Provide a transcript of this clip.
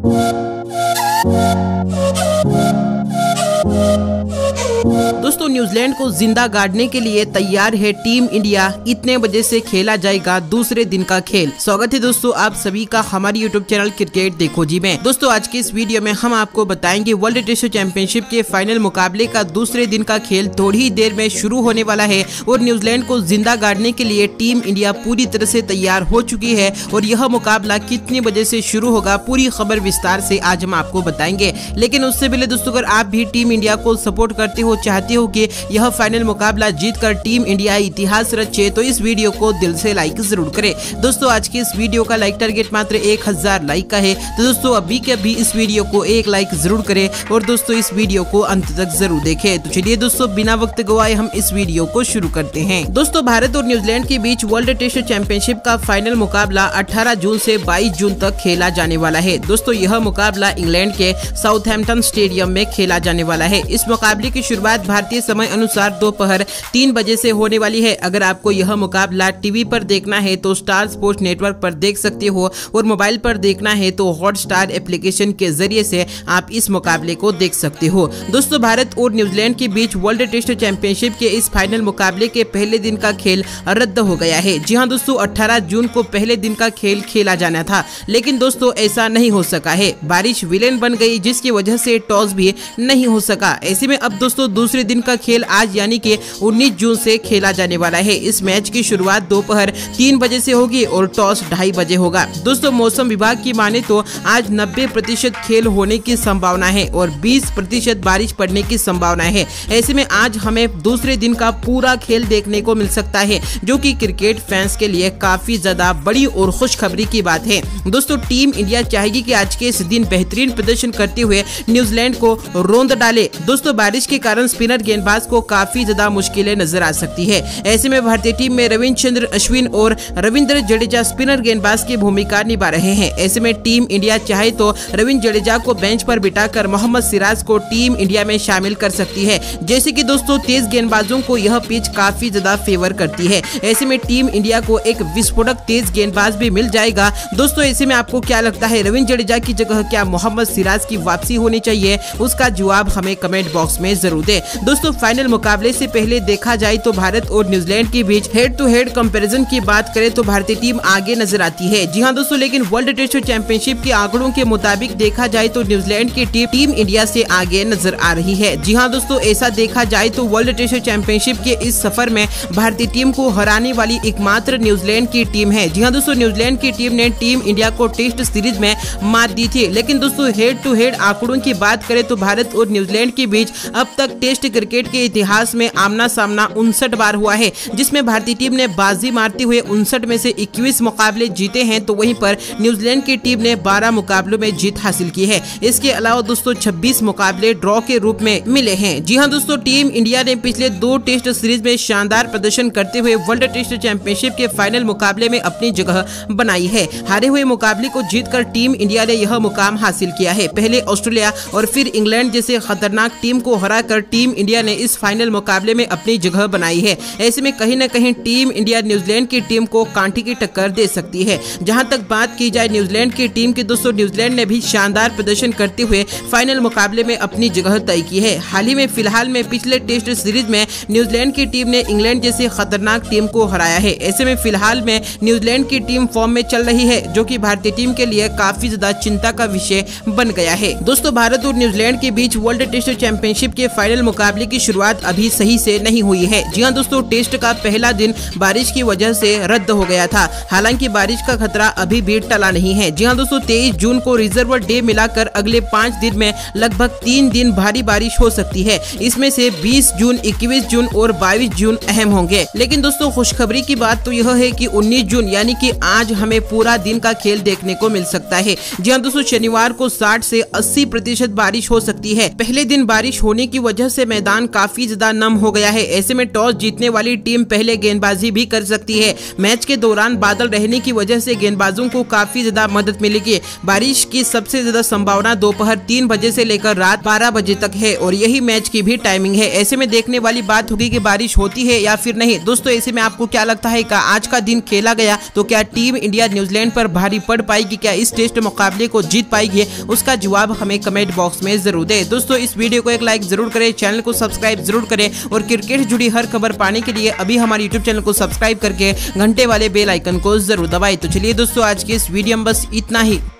दोस्तों, न्यूजीलैंड को जिंदा गाड़ने के लिए तैयार है टीम इंडिया। इतने बजे से खेला जाएगा दूसरे दिन का खेल। स्वागत है दोस्तों आप सभी का हमारी यूट्यूब चैनल क्रिकेट देखो जी में। दोस्तों, आज के इस वीडियो में हम आपको बताएंगे वर्ल्ड टेस्ट चैंपियनशिप के फाइनल मुकाबले का दूसरे दिन का खेल थोड़ी ही देर में शुरू होने वाला है और न्यूजीलैंड को जिंदा गाड़ने के लिए टीम इंडिया पूरी तरह से तैयार हो चुकी है। और यह मुकाबला कितने बजे से शुरू होगा, पूरी खबर विस्तार से आज हम आपको बताएंगे। लेकिन उससे पहले दोस्तों, अगर आप भी टीम इंडिया को सपोर्ट करते हो, चाहते हो कि यह फाइनल मुकाबला जीतकर टीम इंडिया इतिहास रचे, तो इस वीडियो को दिल से लाइक जरूर करें। दोस्तों, आज के इस वीडियो का लाइक टारगेट मात्र 1000 लाइक का है, तो दोस्तों अभी के अभी इस वीडियो को एक लाइक जरूर करें और दोस्तों इस वीडियो को अंत तक जरूर देखें। तो चलिए दोस्तों, बिना वक्त गवाए हम इस वीडियो को शुरू करते हैं। दोस्तों, भारत और न्यूजीलैंड के बीच वर्ल्ड टेस्ट चैंपियनशिप का फाइनल मुकाबला 18 जून से 22 जून तक खेला जाने वाला है। दोस्तों, यह मुकाबला इंग्लैंड के साउथहैम्पटन स्टेडियम में खेला जाने वाला है। इस मुकाबले की शुरुआत भारतीय समय अनुसार दोपहर 3 बजे से होने वाली है। अगर आपको यह मुकाबला टीवी पर देखना है तो स्टार स्पोर्ट्स नेटवर्क पर देख सकते हो और मोबाइल पर देखना है तो हॉटस्टार एप्लीकेशन के जरिए से आप इस मुकाबले को देख सकते हो। दोस्तों, भारत और न्यूजीलैंड के बीच वर्ल्ड टेस्ट चैंपियनशिप के इस फाइनल मुकाबले के पहले दिन का खेल रद्द हो गया है। जी हां दोस्तों, 18 जून को पहले दिन का खेल खेला जाना था, लेकिन दोस्तों ऐसा नहीं हो सका है। बारिश विलेन बन गई, जिसकी वजह से टॉस भी नहीं हो सका। ऐसे में अब दोस्तों दूसरे दिन का खेल आज यानी कि 19 जून से खेला जाने वाला है। इस मैच की शुरुआत दोपहर 3 बजे से होगी और टॉस 2:30 बजे होगा। दोस्तों, मौसम विभाग की माने तो आज 90% खेल होने की संभावना है और 20% बारिश पड़ने की संभावना है। ऐसे में आज हमें दूसरे दिन का पूरा खेल देखने को मिल सकता है, जो कि क्रिकेट फैंस के लिए काफी ज्यादा बड़ी और खुशखबरी की बात है। दोस्तों, टीम इंडिया चाहेगी कि आज के इस दिन बेहतरीन प्रदर्शन करते हुए न्यूजीलैंड को रोंद डाले। दोस्तों, बारिश के कारण स्पिनर गेंदबाज को काफी ज्यादा मुश्किलें नजर आ सकती है। ऐसे में भारतीय टीम में रविचंद्रन अश्विन और रविंद्र जडेजा स्पिनर गेंदबाज की भूमिका निभा रहे हैं। ऐसे में टीम इंडिया चाहे तो रविंद्र जडेजा को बेंच पर बिठाकर मोहम्मद सिराज को टीम इंडिया में शामिल कर सकती है। जैसे कि दोस्तों तेज गेंदबाजों को यह पिच काफी ज्यादा फेवर करती है। ऐसे में टीम इंडिया को एक विस्फोटक तेज गेंदबाज भी मिल जाएगा। दोस्तों, ऐसे में आपको क्या लगता है, रविंद्र जडेजा की जगह क्या मोहम्मद सिराज की वापसी होनी चाहिए? उसका जवाब हमें कमेंट बॉक्स में जरूर दे। दोस्तों, फाइनल मुकाबले से पहले देखा जाए तो भारत और न्यूजीलैंड के बीच हेड टू हेड कंपैरिजन की बात करें तो भारतीय टीम आगे नजर आती है। जी हां दोस्तों, लेकिन वर्ल्ड टेस्ट चैंपियनशिप के आंकड़ों के मुताबिक देखा जाए तो न्यूजीलैंड की टीम इंडिया से आगे नजर आ रही है। जी हां दोस्तों, ऐसा देखा जाए तो वर्ल्ड टेस्ट चैंपियनशिप के इस सफर में भारतीय टीम को हराने वाली एकमात्र न्यूजीलैंड की टीम है। जी हां दोस्तों, न्यूजीलैंड की टीम ने टीम इंडिया को टेस्ट सीरीज में मात दी थी। लेकिन दोस्तों हेड टू हेड आंकड़ों की बात करें तो भारत और न्यूजीलैंड के बीच अब तक टेस्ट क्रिकेट के इतिहास में आमना सामना 59 बार हुआ है, जिसमें भारतीय टीम ने बाजी मारते हुए 59 में से 21 मुकाबले जीते हैं, तो वहीं पर न्यूजीलैंड की टीम ने 12 मुकाबलों में जीत हासिल की है। इसके अलावा दोस्तों 26 मुकाबले ड्रॉ के रूप में मिले हैं। जी हां दोस्तों, टीम इंडिया ने पिछले 2 टेस्ट सीरीज में शानदार प्रदर्शन करते हुए वर्ल्ड टेस्ट चैंपियनशिप के फाइनल मुकाबले में अपनी जगह बनाई है। हारे हुए मुकाबले को जीतकर टीम इंडिया ने यह मुकाम हासिल किया है। पहले ऑस्ट्रेलिया और फिर इंग्लैंड जैसे खतरनाक टीम को हराकर टीम इंडिया ने इस फाइनल मुकाबले में अपनी जगह बनाई है। ऐसे में कहीं न कहीं टीम इंडिया न्यूजीलैंड की टीम को कांटे की टक्कर दे सकती है। जहां तक बात की जाए न्यूजीलैंड की टीम की, दोस्तों न्यूजीलैंड ने भी शानदार प्रदर्शन करते हुए फाइनल मुकाबले में अपनी जगह तय की है। हाल ही में फिलहाल में पिछले टेस्ट सीरीज में न्यूजीलैंड की टीम ने इंग्लैंड जैसी खतरनाक टीम को हराया है। ऐसे में फिलहाल में न्यूजीलैंड की टीम फॉर्म में चल रही है, जो कि भारतीय टीम के लिए काफी ज्यादा चिंता का विषय बन गया है। दोस्तों, भारत और न्यूजीलैंड के बीच वर्ल्ड टेस्ट चैंपियनशिप के फाइनल मुकाबले की शुरुआत अभी सही से नहीं हुई है। जी हां दोस्तों, टेस्ट का पहला दिन बारिश की वजह से रद्द हो गया था। हालांकि बारिश का खतरा अभी भी टला नहीं है। जी हां दोस्तों, 23 जून को रिजर्व डे मिलाकर अगले 5 दिन में लगभग 3 दिन भारी बारिश हो सकती है। इसमें से 20 जून, 21 जून और 22 जून अहम होंगे। लेकिन दोस्तों खुशखबरी की बात तो यह है कि 19 जून यानी कि आज हमें पूरा दिन का खेल देखने को मिल सकता है। जी हां दोस्तों, शनिवार को 60 से 80% बारिश हो सकती है। पहले दिन बारिश होने की वजह से मैदान काफी ज्यादा नम हो गया है। ऐसे में टॉस जीतने वाली टीम पहले गेंदबाजी भी कर सकती है। मैच के दौरान बादल रहने की वजह से गेंदबाजों को काफी ज्यादा मदद मिलेगी। बारिश की सबसे ज्यादा संभावना दोपहर 3 बजे से लेकर रात 12 बजे तक है और यही मैच की भी टाइमिंग है। ऐसे में देखने वाली बात होगी कि बारिश होती है या फिर नहीं। दोस्तों ऐसे में आपको क्या लगता है कि आज का दिन खेला गया तो क्या टीम इंडिया न्यूजीलैंड पर भारी पड़ पाएगी, क्या इस टेस्ट मुकाबले को जीत पाएगी? उसका जवाब हमें कमेंट बॉक्स में जरूर दें। दोस्तों इस वीडियो को एक लाइक जरूर करें, चैनल को सब्सक्राइब जरूर करें और क्रिकेट से जुड़ी हर खबर पाने के लिए अभी हमारे यूट्यूब चैनल को सब्सक्राइब करके घंटे वाले बेल आइकन को जरूर दबाएं। तो चलिए दोस्तों आज की इस वीडियो में बस इतना ही।